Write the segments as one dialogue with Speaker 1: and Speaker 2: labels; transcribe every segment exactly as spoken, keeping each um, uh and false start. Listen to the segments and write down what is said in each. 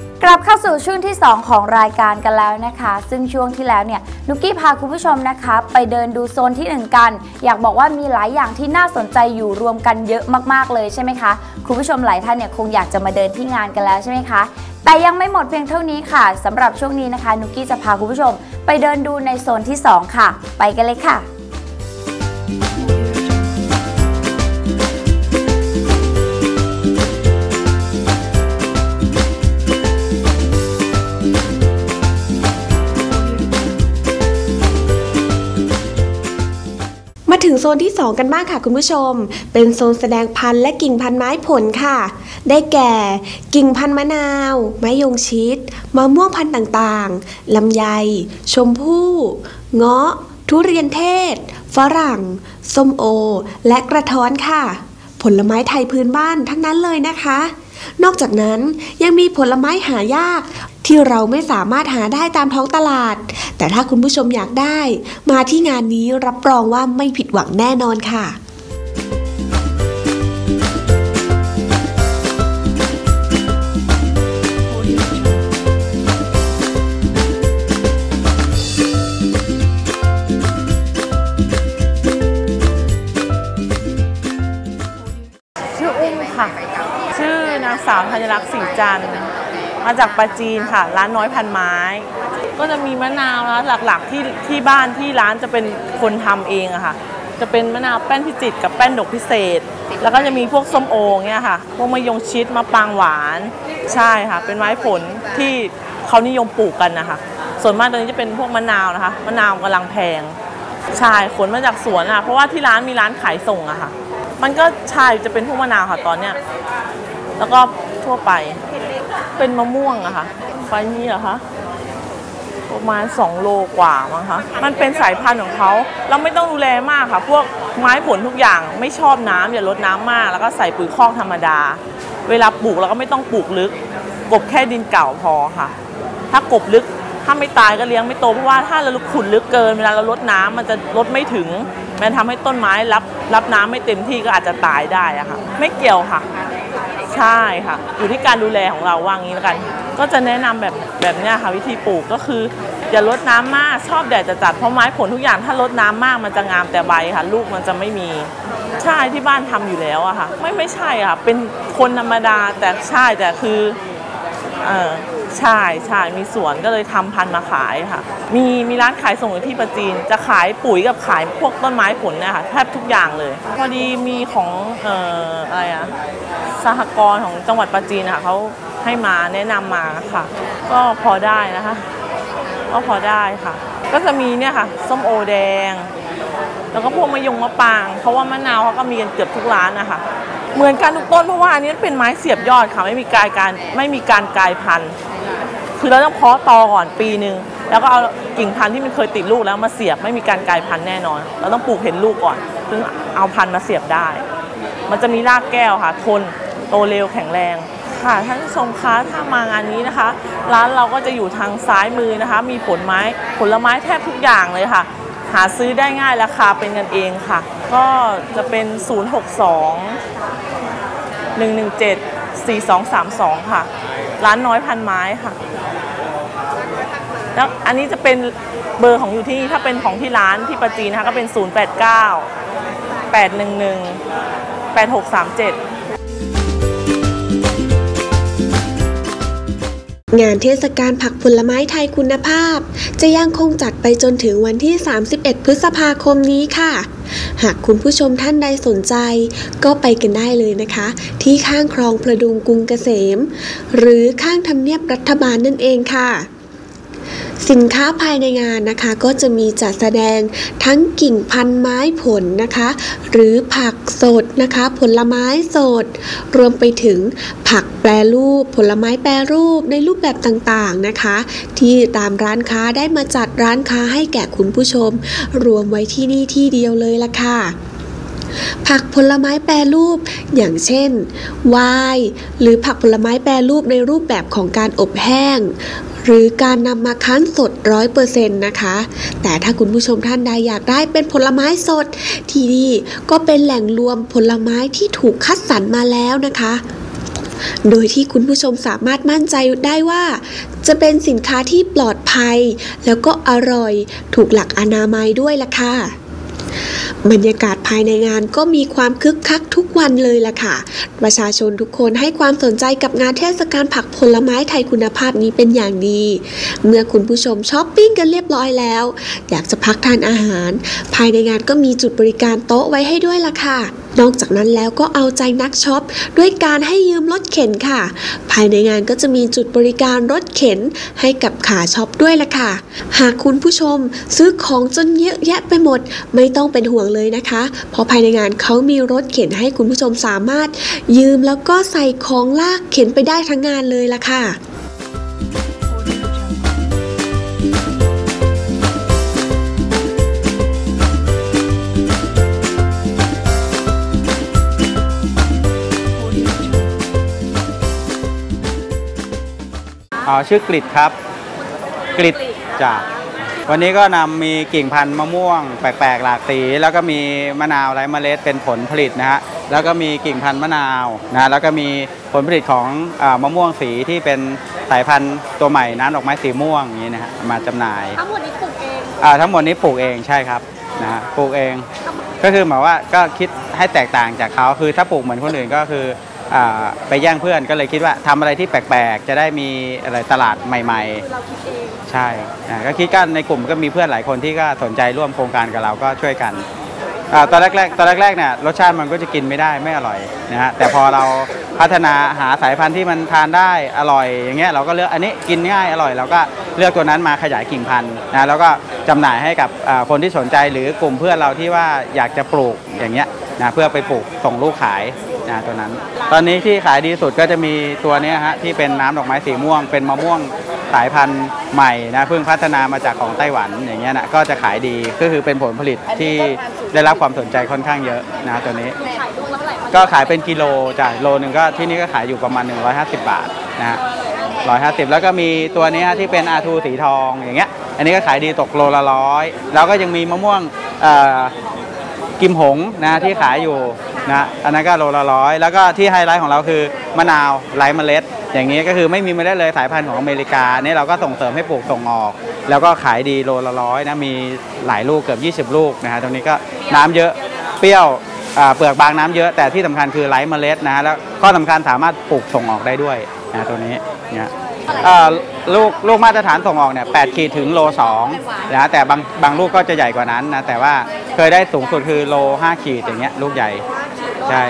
Speaker 1: กลับเข้าสู่ช่วงที่สองของรายการกันแล้วนะคะซึ่งช่วงที่แล้วเนี่ยนุกกี้พาคุณผู้ชมนะคะไปเดินดูโซนที่หนึ่งกันอยากบอกว่ามีหลายอย่างที่น่าสนใจอยู่รวมกันเยอะมากๆเลยใช่ไหมคะคุณผู้ชมหลายท่านเนี่ยคงอยากจะมาเดินที่งานกันแล้วใช่ไหมคะแต่ยังไม่หมดเพียงเท่านี้ค่ะสำหรับช่วงนี้นะคะนุกกี้จะพาคุณผู้ชมไปเดินดูในโซนที่สองค่ะไปกันเลยค่ะ
Speaker 2: มาถึงโซนที่สองกันบ้างค่ะคุณผู้ชมเป็นโซนแสดงพันธุ์และกิ่งพันธุ์ไม้ผลค่ะได้แก่กิ่งพันธุ์มะนาวไม้ยงชิดมะม่วงพันธุ์ต่างๆลำไยชมพู่เงาะทุเรียนเทศฝรั่งส้มโอและกระท้อนค่ะผลไม้ไทยพื้นบ้านทั้งนั้นเลยนะคะนอกจากนั้นยังมีผลไม้หายากที่เราไม่สามารถหาได้ตามท้องตลาดแต่ถ้าคุณผู้ชมอยากได้มาที่งานนี้รับรองว่าไม่ผิดหวังแน่นอนค่ะ
Speaker 3: ชื่ออุ้มค่ะชื่อนางสาวธัญลักษณ์ศรีจันทร์มาจากปราจีนค่ะร้านน้อยพันไม้ก็จะมีมะนาวนะหลักๆที่ที่บ้านที่ร้านจะเป็นคนทำเองอะค่ะจะเป็นมะนาวแป้นพิจิตรกับแป้นดกพิเศษแล้วก็จะมีพวกส้มโอเงี้ยค่ะพวกมะยงชิดมะปรางหวานใช่ค่ะเป็นไม้ผลที่เขานิยมปลูกกันนะคะส่วนมากตอนนี้จะเป็นพวกมะนาวนะคะมะนาวกำลังแพงใช่ขนมาจากสวนอะเพราะว่าที่ร้านมีร้านขายส่งอะค่ะมันก็ใช่จะเป็นพวกมะนาวค่ะตอนเนี้ยแล้วก็ทั่วไปเป็นมะม่วงอะค่ะไฟนี้เหรอคะประมาณสองโลกว่ามั้งคะมันเป็นสายพันธุ์ของเขาเราไม่ต้องดูแลมากค่ะพวกไม้ผลทุกอย่างไม่ชอบน้ำอย่าลดน้ำมากแล้วก็ใส่ปุ๋ยคอกธรรมดาเวลาปลูกเราก็ไม่ต้องปลูกลึกกบแค่ดินเก่าพอค่ะถ้ากบลึกถ้าไม่ตายก็เลี้ยงไม่โตเพราะว่าถ้าเราขุดลึกเกินเวลาเราลดน้ำมันจะลดไม่ถึงมันทำให้ต้นไม้รับรับน้ำไม่เต็มที่ก็อาจจะตายได้อะค่ะไม่เกี่ยวค่ะใช่ค่ะอยู่ที่การดูแลของเราว่างี้แล้วกันก็จะแนะนำแบบแบบนี้ค่ะวิธีปลูกก็คืออย่าลดน้ำมากชอบแดดจะจัดเพราะไม้ผลทุกอย่างถ้าลดน้ำมากมันจะงามแต่ใบค่ะลูกมันจะไม่มีใช่ที่บ้านทำอยู่แล้วอะค่ะไม่ไม่ใช่ค่ะเป็นคนธรรมดาแต่ใช่แต่คือเออใช่ใช่มีสวนก็เลยทำพันธุ์มาขายค่ะมีมีร้านขายส่งอยู่ที่ปราจีนจะขายปุ๋ยกับขายพวกต้นไม้ผลเนี่ยค่ะแทบทุกอย่างเลยพอดีมีของเอ่ออะไรอะสหกรณ์ของจังหวัดปราจีนค่ะเขาให้มาแนะนำมาค่ะก็พอได้นะคะก็พอได้ค่ะก็จะมีเนี่ยค่ะส้มโอแดงแล้วก็พวกมะยงมะปรางเพราะว่ามะนาวเขาก็มีกันเกือบทุกร้านนะคะเหมือนกันทุกต้นเพราะว่าอันนี้เป็นไม้เสียบยอดค่ะไม่มีการการไม่มีการกลายพันธุ์คือเราต้องเพาะตอก่อนปีหนึ่งแล้วก็เอากิ่งพันธุ์ที่มันเคยติดลูกแล้วมาเสียบไม่มีการกลายพันธุ์แน่นอนเราต้องปลูกเห็นลูกก่อนถึงเอาพันธุ์มาเสียบได้มันจะมีรากแก้วค่ะทนโตเร็วแข็งแรงค่ะท่านผู้ชมคะถ้ามางานนี้นะคะร้านเราก็จะอยู่ทางซ้ายมือนะคะมีผลไม้ผลไม้แทบทุกอย่างเลยค่ะหาซื้อได้ง่ายราคาเป็นกันเองค่ะก็จะเป็นศูนย์ หก สอง หนึ่ง หนึ่ง เจ็ด สี่ สอง สาม สองค่ะร้านน้อยพันไม้ค่ะแล้วอันนี้จะเป็นเบอร์ของอยู่ที่ถ้าเป็นของที่ร้านที่ปราจีนนะคะก็เป็นศูนย์ แปด เก้า แปด หนึ่ง หนึ่ง แปด หก สาม เจ็ด
Speaker 2: งานเทศกาลผักผลไม้ไทยคุณภาพจะยังคงจัดไปจนถึงวันที่สามสิบเอ็ดพฤษภาคมนี้ค่ะหากคุณผู้ชมท่านใดสนใจก็ไปกันได้เลยนะคะที่ข้างคลองประดุงกรุงเกษมหรือข้างทำเนียบรัฐบาลนั่นเองค่ะสินค้าภายในงานนะคะก็จะมีจัดแสดงทั้งกิ่งพันธุ์ไม้ผลนะคะหรือผักสดนะคะผลไม้สดรวมไปถึงผักแปรรูปผลไม้แปรรูปในรูปแบบต่างๆนะคะที่ตามร้านค้าได้มาจัดร้านค้าให้แก่คุณผู้ชมรวมไว้ที่นี่ที่เดียวเลยล่ะค่ะผักผลไม้แปรรูปอย่างเช่นไวน์หรือผักผลไม้แปรรูปในรูปแบบของการอบแห้งหรือการนำมาคั้นสด ร้อยเปอร์เซ็นต์ นะคะแต่ถ้าคุณผู้ชมท่านใดอยากได้เป็นผลไม้สดที่นี่ก็เป็นแหล่งรวมผลไม้ที่ถูกคัดสรรมาแล้วนะคะโดยที่คุณผู้ชมสามารถมั่นใจได้ว่าจะเป็นสินค้าที่ปลอดภัยแล้วก็อร่อยถูกหลักอนามัยด้วยล่ะค่ะบรรยากาศภายในงานก็มีความคึกคักทุกวันเลยล่ะค่ะประชาชนทุกคนให้ความสนใจกับงานเทศกาลผักผลไม้ไทยคุณภาพนี้เป็นอย่างดีเมื่อคุณผู้ชมช้อปปิ้งกันเรียบร้อยแล้วอยากจะพักทานอาหารภายในงานก็มีจุดบริการโต๊ะไว้ให้ด้วยล่ะค่ะนอกจากนั้นแล้วก็เอาใจนักช็อปด้วยการให้ยืมรถเข็นค่ะภายในงานก็จะมีจุดบริการรถเข็นให้กับขาช็อปด้วยล่ะค่ะหากคุณผู้ชมซื้อของจนเยอะแยะไปหมดไม่ต้องเป็นห่วงเลยนะคะเพราะภายในงานเขามีรถเข็นให้คุณผู้ชมสามารถยืมแล้วก็ใส่ของลากเข็นไปได้ทั้งงานเลยล่ะค่ะ
Speaker 4: อ๋อชื่อกลิดครับกลิดจ้ะวันนี้ก็นำมีกิ่งพันธุ์มะม่วงแปลกๆหลากสีแล้วก็มีมะนาวไร้เมล็ดเป็นผลผลิตนะฮะแล้วก็มีกิ่งพันธุ์มะนาวนะแล้วก็มีผลผลิตของอ่ามะม่วงสีที่เป็นสายพันธุ์ตัวใหม่น้ำดอกไม้สีม่วงอย่างนี้นะฮะมาจำหน่ายทั้งหมดนี้ปลูกเองอ่าทั้งหมดนี้ปลูกเองใช่ครับนะฮะปลูกเองก็คือหมายว่าก็คิดให้แตกต่างจากเขาคือถ้าปลูกเหมือนคนอื่นก็คือไปแย่งเพื่อนก็เลยคิดว่าทำอะไรที่แปลกๆจะได้มีอะไรตลาดใหม่ๆเราคิดเองใช่ก็คิดกันในกลุ่มก็มีเพื่อนหลายคนที่ก็สนใจร่วมโครงการกับเราก็ช่วยกันตอนแรกๆตอนแรกๆเนี่ยรสชาติมันก็จะกินไม่ได้ไม่อร่อยนะฮะแต่พอเราพัฒนาหาสายพันธุ์ที่มันทานได้อร่อยอย่างเงี้ยเราก็เลือกอันนี้กินง่ายอร่อยเราก็เลือกตัวนั้นมาขยายกิ่งพันธุ์นะแล้วก็จำหน่ายให้กับคนที่สนใจหรือกลุ่มเพื่อนเราที่ว่าอยากจะปลูกอย่างเงี้ยนะเพื่อไปปลูกส่งลูกขายนะตัวนั้นตอนนี้ที่ขายดีสุดก็จะมีตัวนี้ฮะที่เป็นน้ำดอกไม้สีม่วงเป็นมะม่วงสายพันธุ์ใหม่นะเพิ่งพัฒนามาจากของไต้หวันอย่างเงี้ยนะก็จะขายดีก็คือเป็นผลผลิตที่ได้รับความสนใจค่อนข้างเยอะนะตัวนี้ก็ขายเป็นกิโลจากโลนึงก็ที่นี่ก็ขายอยู่ประมาณหนึ่งร้อยห้าสิบบาทนะฮะหนึ่งร้อยห้าสิบแล้วก็มีตัวนี้ที่เป็นอาทูสีทองอย่างเงี้ยอันนี้ก็ขายดีตกโลละร้อยแล้วก็ยังมีมะม่วงกิมหงนะที่ขายอยู่นะอันนั้นก็โลละร้อยแล้วก็ที่ไฮไลท์ของเราคือมะนาวไร้เมล็ดอย่างนี้ก็คือไม่มีเมล็ดเลยสายพันธุ์ของอเมริกาเนี่ยเราก็ส่งเสริมให้ปลูกส่งออกแล้วก็ขายดีโลละร้อยนะมีหลายลูกเกือบยี่สิบลูกนะฮะตรงนี้ก็น้ำเยอะเปรี้ยวเปลือกบางน้ำเยอะแต่ที่สำคัญคือไร้เมล็ดนะแล้วข้อสำคัญสามารถปลูกส่งออกได้ด้วยนะตัวนี้เนี่ยลูกลูกมาตรฐานส่งออกเนี่ยแปดขีดถึงโลสองนะแต่บางบางลูกก็จะใหญ่กว่านั้นนะแต่ว่าเคยได้สูงสุดคือโลห้าขีดอย่างเงี้ยลูกใหญ่ใช่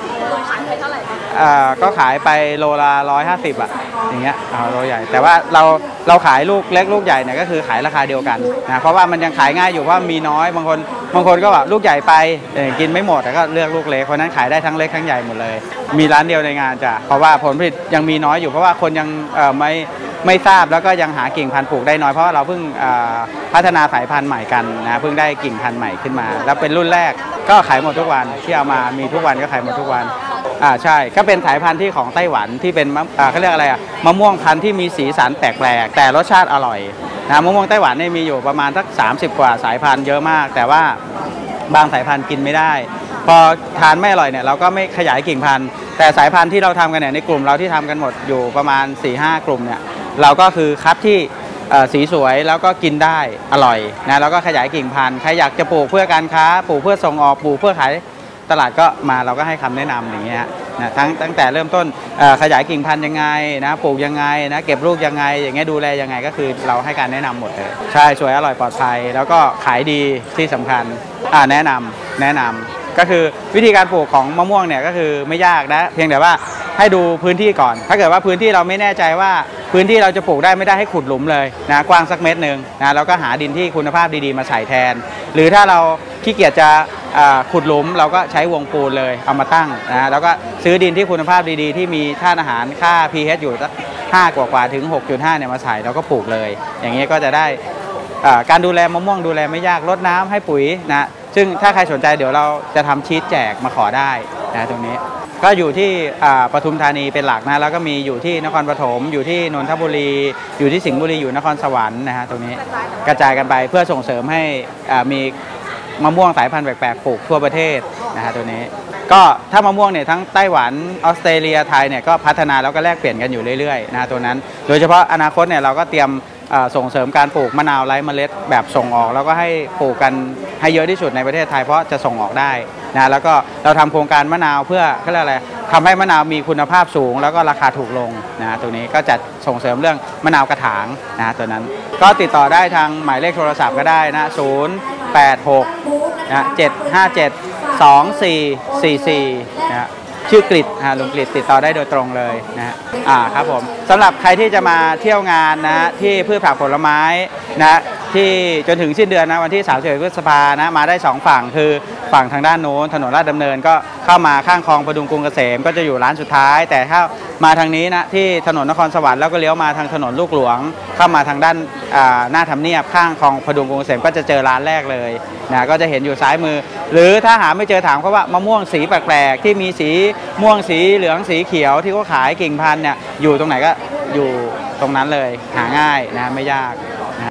Speaker 4: ก็ขายไปโลละร้อยห้าสิบอ่ะอย่างเงี้ยโลใหญ่แต่ว่าเราเราขายลูกเล็กลูกใหญ่เนี่ยก็คือขายราคาเดียวกันนะเพราะว่ามันยังขายง่ายอยู่เพราะมีน้อยบางคนบางคนก็แบบลูกใหญ่ไปกินไม่หมดแต่ก็เลือกลูกเล็กเพราะนั้นขายได้ทั้งเล็กทั้งใหญ่หมดเลยมีร้านเดียวในงานจ้ะเพราะว่าผลผลิตยังมีน้อยอยู่เพราะว่าคนยังไม่ไม่ทราบแล้วก็ยังหากิ่งพันธุ์ปลูกได้น้อยเพราะว่าเราเพิ่งพัฒนาสายพันธุ์ใหม่กันนะเพิ่งได้กิ่งพันธุ์ใหม่ขึ้นมาแล้วเป็นรุ่นแรกก็ขายหมดทุกวันที่เอามามีทุกวันก็ขายหมดทุกวันอ่าใช่ก็เป็นสายพันธุ์ที่ของไต้หวันที่เป็นอ่าเขาเรียกอะไรอ่ะมะม่วงพันธุ์ที่มีสีสันแปลกๆแต่รสชาติอร่อยนะมะม่วงไต้หวันเนี่ยมีอยู่ประมาณสักสามสิบกว่าสายพันธุ์เยอะมากแต่ว่าบางสายพันธุ์กินไม่ได้พอทานไม่อร่อยเนี่ยเราก็ไม่ขยายกิ่งพันธุ์แต่สายพันธุ์ที่เราทำกันเนี่ยในกลุ่มเราที่ทำกันหมดอยู่ประมาณ สี่ห้า กลุ่มเนี่ยเราก็คือคัดที่สีสวยแล้วก็กินได้อร่อยนะแล้วก็ขยายกิ่งพันธุ์ใครอยากจะปลูกเพื่อการค้าปลูกเพื่อส่งออกปลูกเพื่อขายตลาดก็มาเราก็ให้คำแนะนำอย่างเงี้ยนะทั้งตั้งแต่เริ่มต้นขยายกิ่งพันธุ์ยังไงนะปลูกยังไงนะเก็บลูกยังไงอย่างเงี้ยดูแลยังไงก็คือเราให้การแนะนำหมดเลยใช่สวยอร่อยปลอดภัยแล้วก็ขายดีที่สำคัญอ่าแนะนำแนะนำก็คือวิธีการปลูกของมะม่วงเนี่ยก็คือไม่ยากนะเพียงแต่ว่าให้ดูพื้นที่ก่อนถ้าเกิดว่าพื้นที่เราไม่แน่ใจว่าพื้นที่เราจะปลูกได้ไม่ได้ให้ขุดหลุมเลยนะกว้างสักเมตรหนึ่งนะแล้วก็หาดินที่คุณภาพดีๆมาใส่แทนหรือถ้าเราขี้เกียจจะขุดหลุมเราก็ใช้วงปูนเลยเอามาตั้งนะแล้วก็ซื้อดินที่คุณภาพดีๆที่มีธาตุอาหารค่า พี เอช อยู่สักห้ากว่าๆถึง หกจุดห้า เนี่ยมาใส่แล้วก็ปลูกเลยอย่างนี้ก็จะได้การดูแลมะม่วงดูแลไม่ยากรดน้ำให้ปุ๋ยนะซึ่งถ้าใครสนใจเดี๋ยวเราจะทำชีทแจกมาขอได้นะตรงนี้ก็อยู่ที่ปทุมธานีเป็นหลักนะแล้วก็มีอยู่ที่นครปฐมอยู่ที่นนทบุรีอยู่ที่สิงห์บุรีอยู่นครสวรรค์นะฮะตรงนี้กระจายกันไปเพื่อส่งเสริมให้มีมะม่วงสายพันธุ์แปลกๆปลูกทั่วประเทศนะฮะตัวนี้ก็ถ้ามะม่วงเนี่ยทั้งไต้หวันออสเตรเลียไทยเนี่ยก็พัฒนาแล้วก็แลกเปลี่ยนกันอยู่เรื่อยๆนะตัวนั้นโดยเฉพาะอนาคตเนี่ยเราก็เตรียมส่งเสริมการปลูกมะนาวไร้เมล็ดแบบส่งออกแล้วก็ให้ปลูกกันให้เยอะที่สุดในประเทศไทยเพราะจะส่งออกได้นะแล้วก็เราทำโครงการมะนาวเพื่อเขาเรียกอะไรทำให้มะนาวมีคุณภาพสูงแล้วก็ราคาถูกลงนะตัวนี้ก็จะส่งเสริมเรื่องมะนาวกระถางนะตัวนั้นก็ติดต่อได้ทางหมายเลขโทรศัพท์ก็ได้นะศูนย์ แปด หก นะเจ็ด ห้า เจ็ด สอง สี่ สี่ สี่นะชื่อกฤษฮะลุงกฤษติดต่อได้โดยตรงเลยนะฮะอ่าครับผมสำหรับใครที่จะมาเที่ยวงานนะที่พืชผักผลไม้นะที่จนถึงสิ้นเดือนนะวันที่สามสิบเอ็ดพฤษภานะมาได้สองฝั่งคือฝั่งทางด้านโน้นถนนลาดดำเนินก็เข้ามาข้างคลองพดุงกรุงเกษมก็จะอยู่ร้านสุดท้ายแต่ถ้ามาทางนี้นะที่ถนนนครสวรรค์แล้วก็เลี้ยวมาทางถนนลูกหลวงเข้ามาทางด้านหน้าทำเนียบข้างคลองพดุงกรุงเกษมก็จะเจอร้านแรกเลยนะก็จะเห็นอยู่ซ้ายมือหรือถ้าหาไม่เจอถามเขาว่ามะม่วงสีแปลกๆที่มีสีม่วงสีเหลืองสีเขียวที่เขาขายกิ่งพันธุ์เนี่ยอยู่ตรงไหนก็อยู่ตรงนั้นเลยหาง่ายนะไม่ยากนะ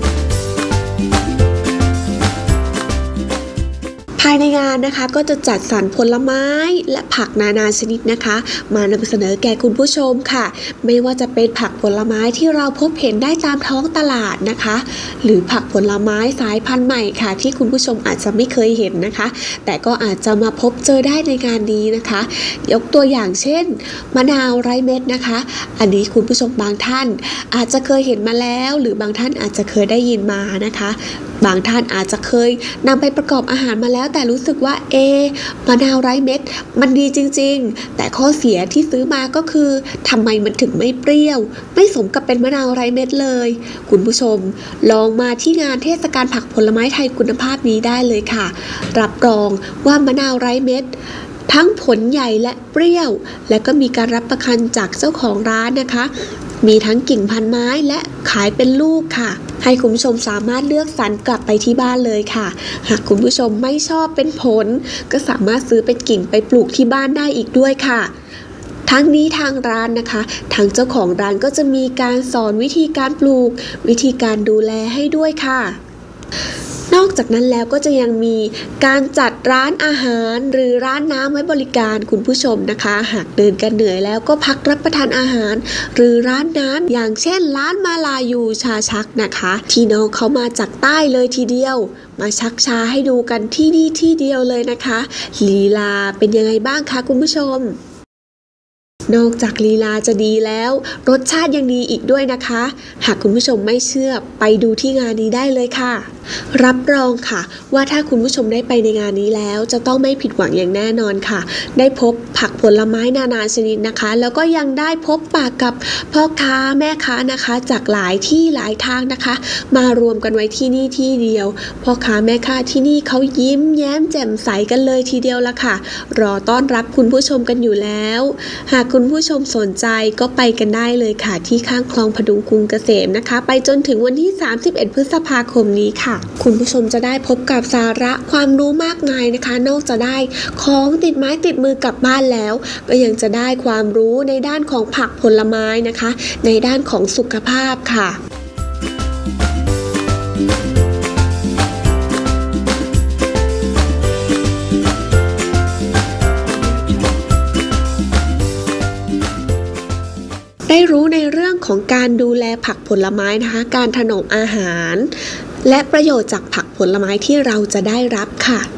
Speaker 2: ภายในงานนะคะก็จะจัดสรรผลไม้และผักนานาชนิดนะคะมานำเสนอแก่คุณผู้ชมค่ะไม่ว่าจะเป็นผักผลไม้ที่เราพบเห็นได้ตามท้องตลาดนะคะหรือผักผลไม้สายพันธุ์ใหม่ค่ะที่คุณผู้ชมอาจจะไม่เคยเห็นนะคะแต่ก็อาจจะมาพบเจอได้ในงานนี้นะคะยกตัวอย่างเช่นมะนาวไร้เม็ดนะคะอันนี้คุณผู้ชมบางท่านอาจจะเคยเห็นมาแล้วหรือบางท่านอาจจะเคยได้ยินมานะคะบางท่านอาจจะเคยนำไปประกอบอาหารมาแล้วแต่รู้สึกว่าเอมะนาวไร้เม็ดมันดีจริงๆแต่ข้อเสียที่ซื้อมาก็คือทำไมมันถึงไม่เปรี้ยวไม่สมกับเป็นมะนาวไร้เม็ดเลยคุณผู้ชมลองมาที่งานเทศกาลผักผลไม้ไทยคุณภาพนี้ได้เลยค่ะรับรองว่ามะนาวไร้เม็ดทั้งผลใหญ่และเปรี้ยวและก็มีการรับประกันจากเจ้าของร้านนะคะมีทั้งกิ่งพันไม้และขายเป็นลูกค่ะให้คุณผู้ชมสามารถเลือกสรรกลับไปที่บ้านเลยค่ะหากคุณผู้ชมไม่ชอบเป็นผลก็สามารถซื้อเป็นกิ่งไปปลูกที่บ้านได้อีกด้วยค่ะทั้งนี้ทางร้านนะคะทางเจ้าของร้านก็จะมีการสอนวิธีการปลูกวิธีการดูแลให้ด้วยค่ะนอกจากนั้นแล้วก็จะยังมีการจัดร้านอาหารหรือร้านน้ำไว้บริการคุณผู้ชมนะคะหากเดินกันเหนื่อยแล้วก็พักรับประทานอาหารหรือร้านน้ำอย่างเช่นร้านมาลายูชาชักนะคะที่น้องเขามาจากใต้เลยทีเดียวมาชักชาให้ดูกันที่นี่ที่เดียวเลยนะคะลีลาเป็นยังไงบ้างคะคุณผู้ชมนอกจากลีลาจะดีแล้วรสชาติยังดีอีกด้วยนะคะหากคุณผู้ชมไม่เชื่อไปดูที่งานนี้ได้เลยค่ะรับรองค่ะว่าถ้าคุณผู้ชมได้ไปในงานนี้แล้วจะต้องไม่ผิดหวังอย่างแน่นอนค่ะได้พบผักผลไม้นานาชนิดนะคะแล้วก็ยังได้พบปะกับพ่อค้าแม่ค้านะคะจากหลายที่หลายทางนะคะมารวมกันไว้ที่นี่ที่เดียวพ่อค้าแม่ค้าที่นี่เขายิ้มแย้มแจ่มใสกันเลยทีเดียวละค่ะรอต้อนรับคุณผู้ชมกันอยู่แล้วหากคุณผู้ชมสนใจก็ไปกันได้เลยค่ะที่ข้างคลองพดุงกรุงเกษมนะคะไปจนถึงวันที่สามสิบเอ็ดพฤษภาคมนี้ค่ะคุณผู้ชมจะได้พบกับสาระความรู้มากมายนะคะนอกจากได้ของติดไม้ติดมือกลับบ้านแล้วก็ยังจะได้ความรู้ในด้านของผักผลไม้นะคะในด้านของสุขภาพค่ะได้รู้ในเรื่องของการดูแลผักผลไม้นะคะการถนอมอาหารและประโยชน์จากผักผลไม้ที่เราจะได้รับค่ะ